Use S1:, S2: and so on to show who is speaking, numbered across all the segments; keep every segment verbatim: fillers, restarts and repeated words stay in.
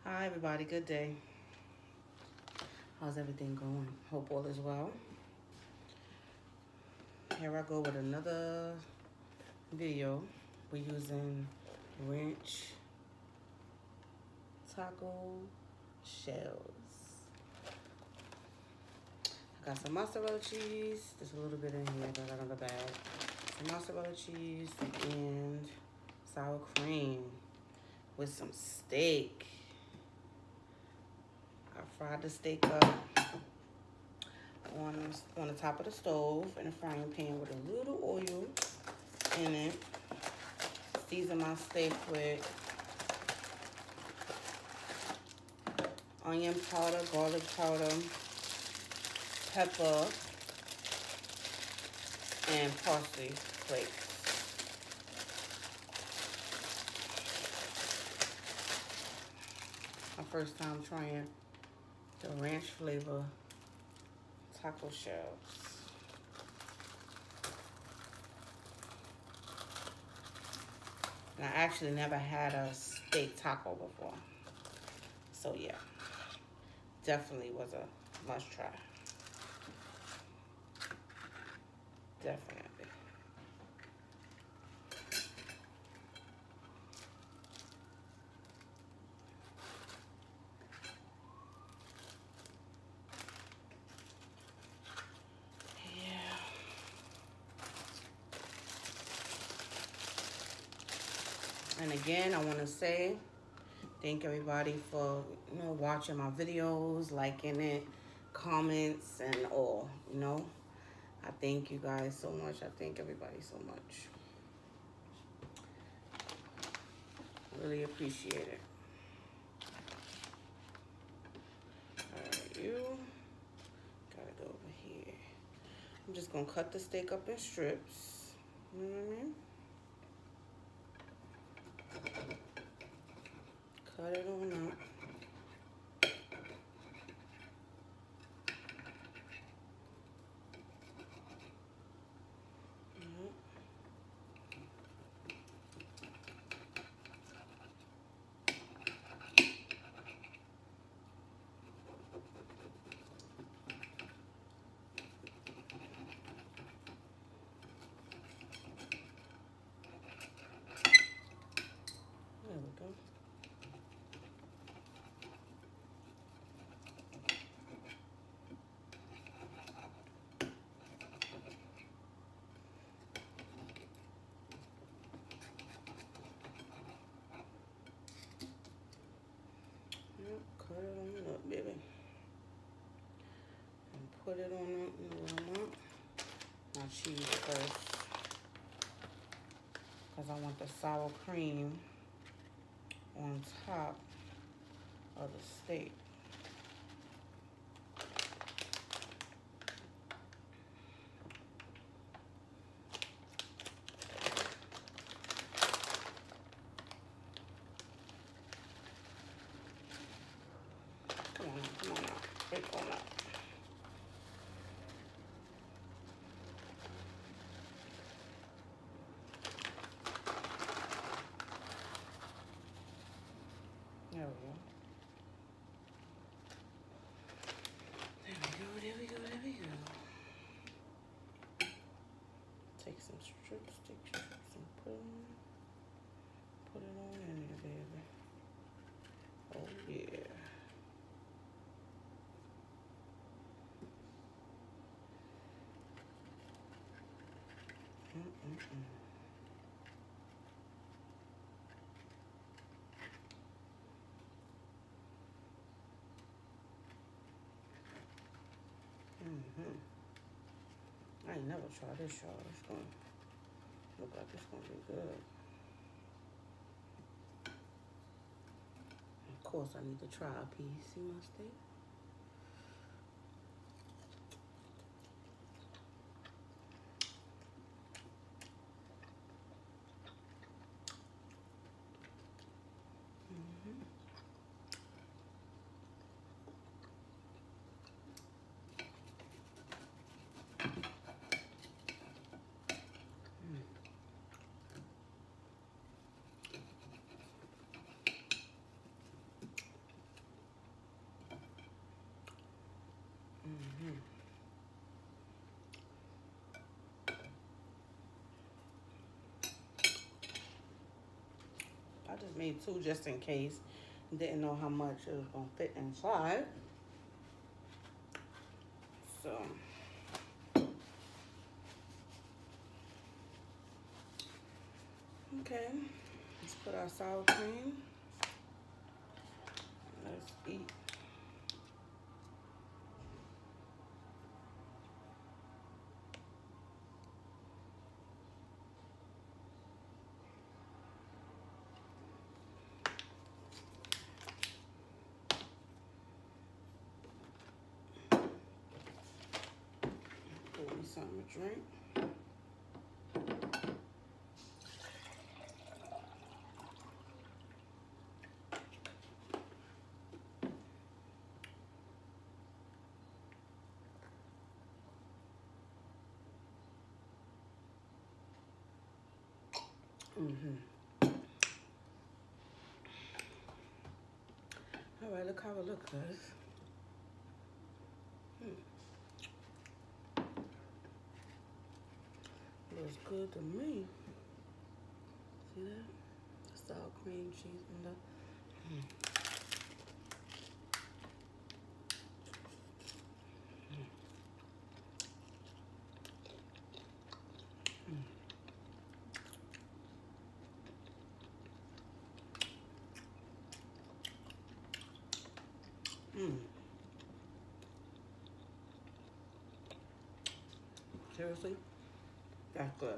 S1: Hi, everybody. Good day. How's everything going? Hope all is well. Here I go with another video. We're using ranch taco shells. I got some mozzarella cheese. There's a little bit in here that I got another bag. Some mozzarella cheese and sour cream with some steak. I fried the steak up on, on the top of the stove in a frying pan with a little oil in it. Season my steak with onion powder, garlic powder, pepper, and parsley flakes. My first time trying the ranch flavor taco shells. And I actually never had a steak taco before. So yeah, definitely was a must try. Definitely. And again, I want to say thank everybody for, you know, watching my videos, liking it, comments, and all, you know. I thank you guys so much. I thank everybody so much. Really appreciate it. All right, you gotta go over here. I'm just gonna cut the steak up in strips. You know what I mean? Cut it on up. There we go. Cut it on up, baby. And put it on up in the warm up. My cheese first. Because I want the sour cream on top of the steak. Come on, come on out. Break on out. There we go. There we go, there we go, there we go. Take some strips, take strips and put it on. Put it on in there, baby. Oh yeah. Mm-mm-mm. Mm-hmm. I ain't never tried this, y'all. It's gonna look like it's gonna be good. Of course, I need to try a piece. See my steak? Mm-hmm. just made two just in case. Didn't know how much it was gonna fit inside. So okay, let's put our sour cream. Let's eat. Pour me something to drink. Mm-hmm. All right, look how it looks, guys. Hmm. Looks good to me. See that? The sour cream cheese and the. Hmm. Mm. Seriously? That's good.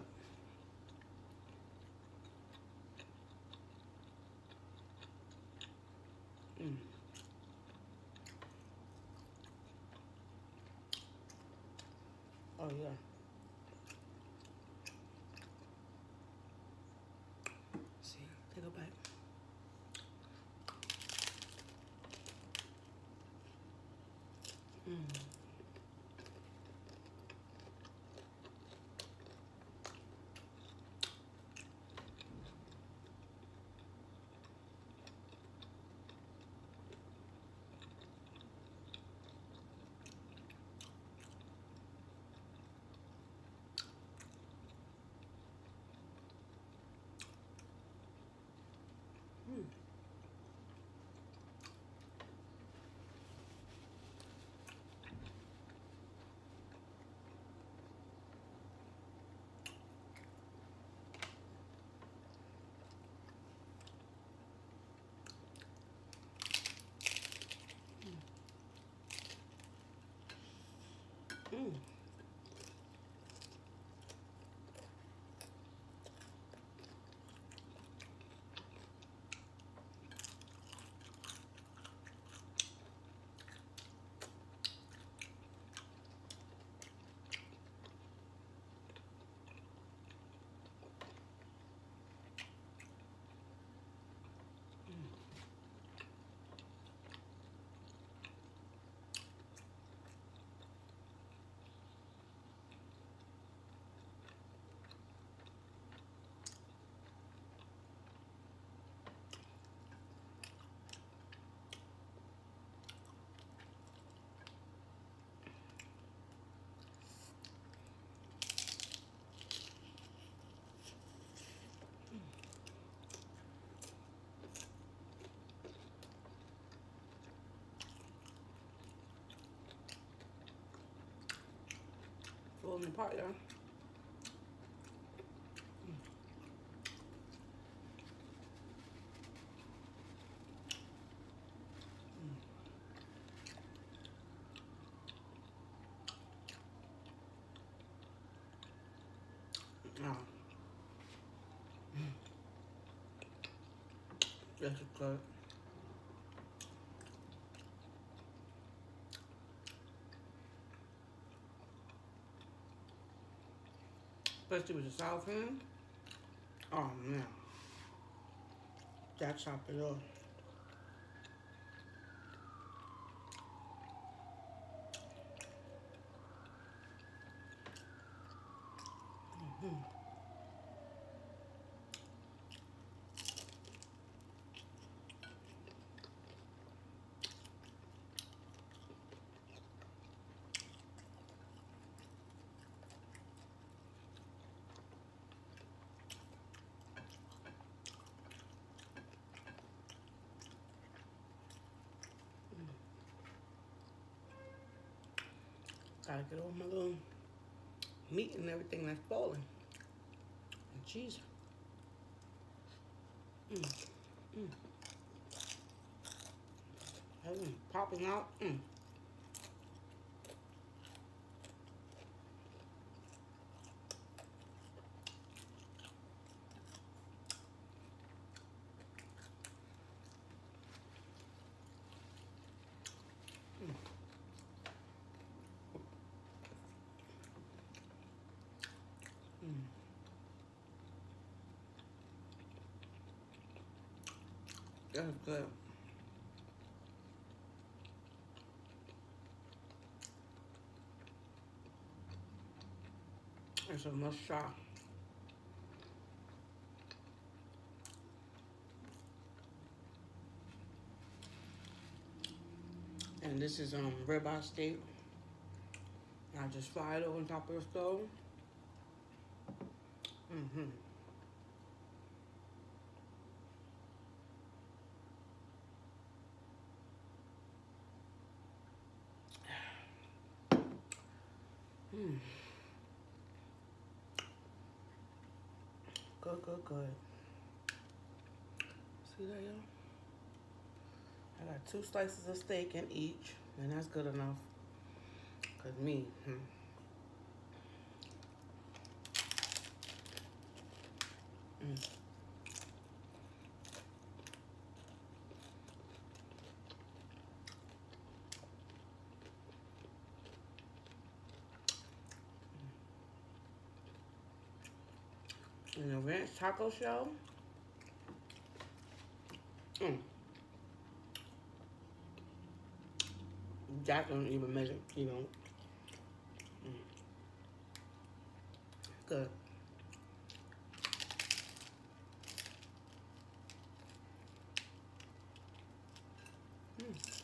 S1: Mm. Oh, yeah. See, take a bite. Mm. Mm. Mm. Falling apart, y'all. Oh. That's good. Especially with the sour cream. Oh man. That chopped it up. Mm-hmm. Gotta get all my little meat and everything that's boiling. And cheese. Mm. Mm. Everything popping out. Mm. Mm. That's good. It's a must try. And this is um ribeye steak. I just fry it over on top of the stove. Mm-hmm. Mm. Good, good, good. See that, y'all? I got two slices of steak in each, and that's good enough. Cause me, hmm. Mm. And the ranch taco shell. Mm. That don't even make it, you know. Mm. Good. Mm.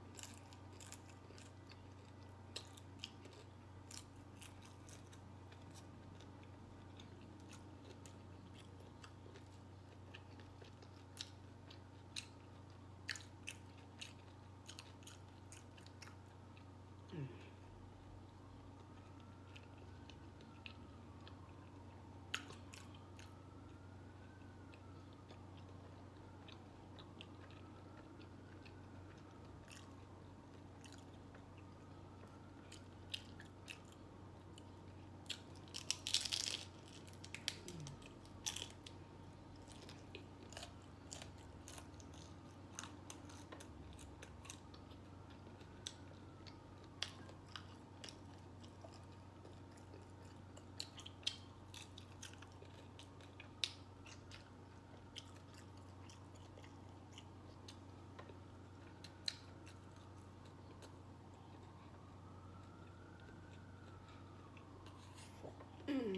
S1: Mm.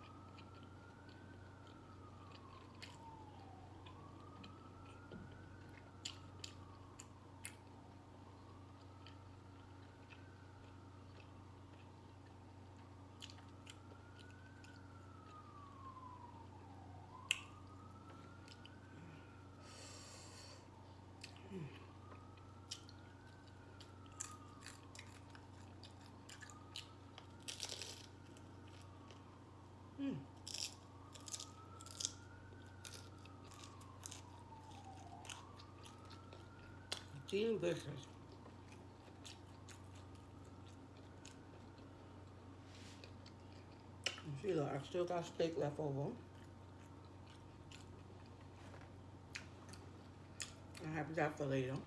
S1: Mm. Delicious. See, look, I still got steak left over. I have that for later.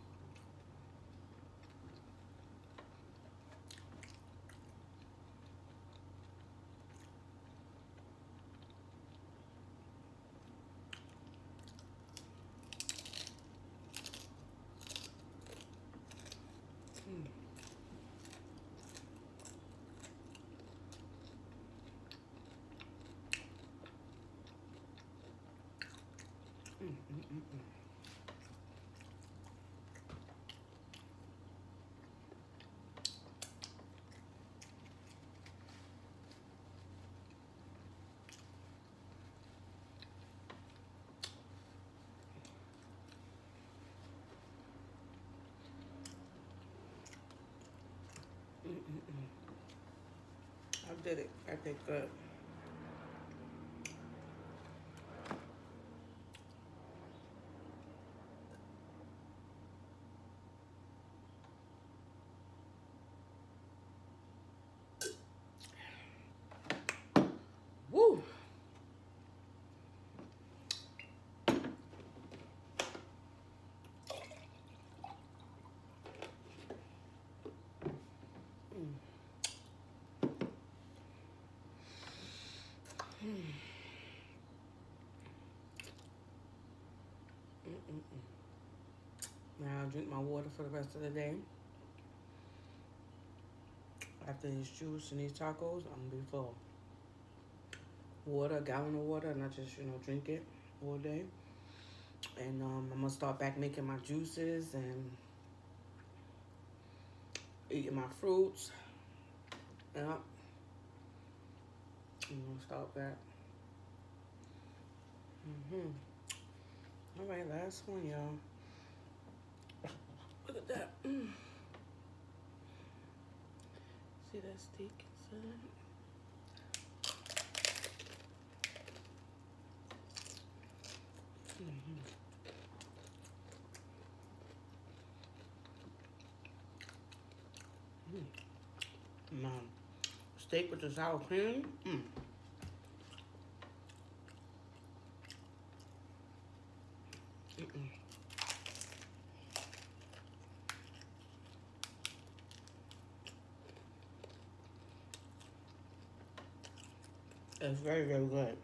S1: Mm. Mm, mm, mm, mm. did it. That tastes good. Woo! Now I'll drink my water for the rest of the day. After this juice and these tacos, I'm gonna be full. Water, a gallon of water, and I just, you know, drink it all day. And um, I'm gonna start back making my juices and eating my fruits. Yep. I'm gonna start back. Mm-hmm. All right, last one, y'all. Look at that. Mm. See that steak inside? Mm-hmm. Mm. Mom, steak with the sour cream. Mm. Mm-mm. It's very, very good.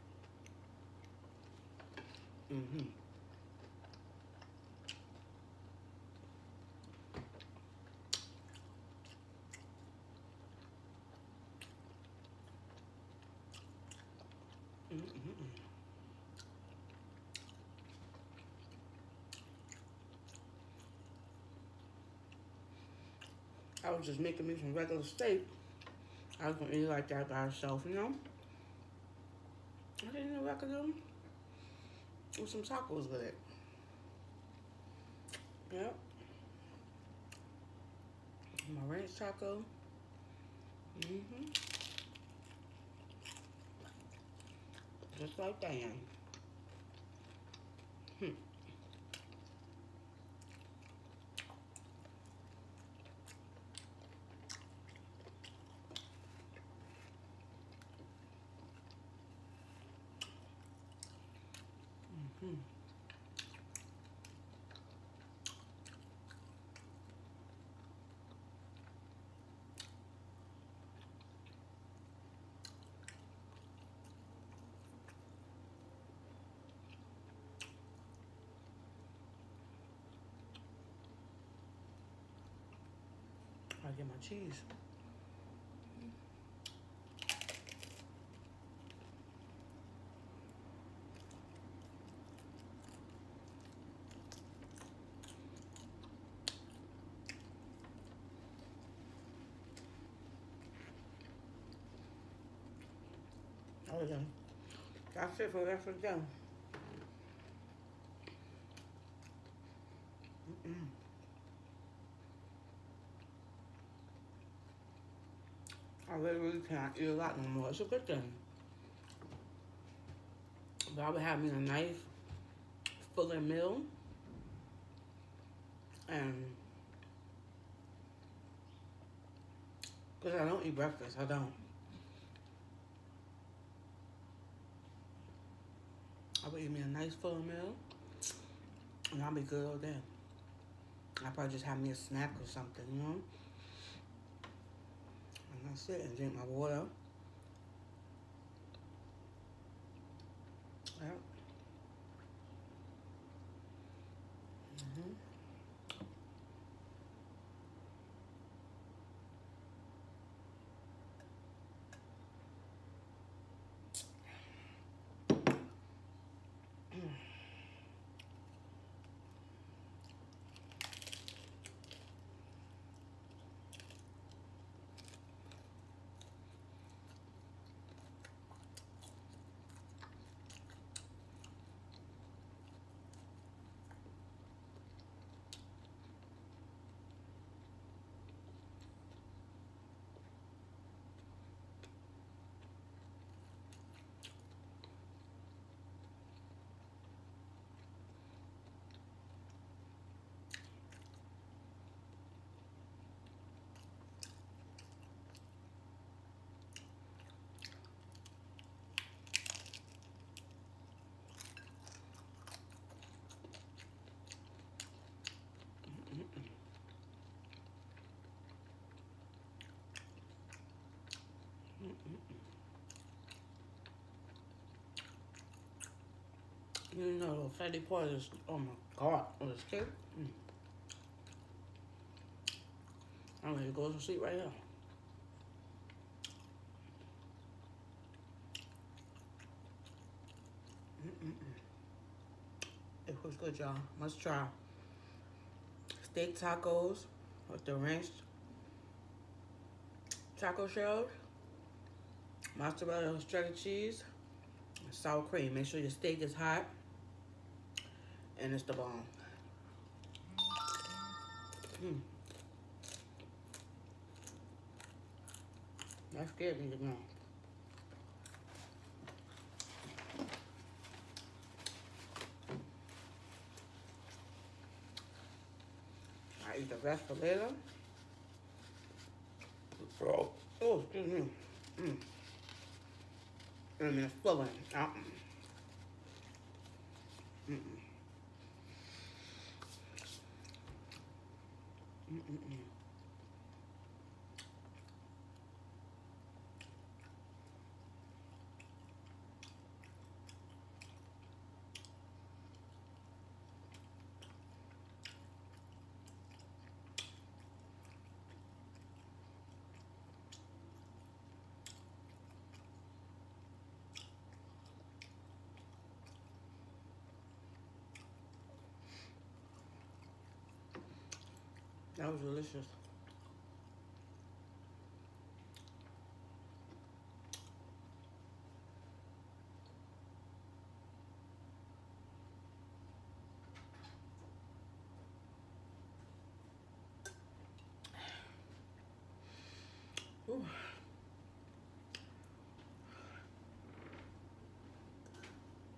S1: Mm-hmm. Mm-hmm. I was just making me some regular steak. I was gonna eat it like that by itself, you know? I didn't know I could do with some tacos with it. Yep. My ranch taco. Mm-hmm. Just like that. Hmm. Mm-hmm. I get my cheese. Oh yeah. That's it for the rest of the day. Mm-mm. I literally can't eat a lot no more. It's a good thing. But I would have me a nice fuller meal. And because I don't eat breakfast, I don't. I would eat me a nice fuller meal. And I'll be good all day. I'll probably just have me a snack or something, you know? And that's it. And drink my water. Yep. Mm-hmm. You know, the fatty part is, oh my God, on the steak. Mm. I'm ready to go to sleep right now. Mm-mm-mm. It was good, y'all. Must try. Steak tacos with the ranch taco shells, mozzarella shredded cheese, and sour cream. Make sure your steak is hot and it's the bomb. Mm. That scared me to go. I eat the rest for later. Oh, oh, excuse me. Mm. And it's filling. Uh-uh. Mm-mm. Mm-mm-mm. That was delicious. Ooh.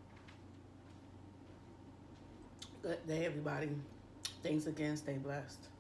S1: Good day, everybody. Thanks again. Stay blessed.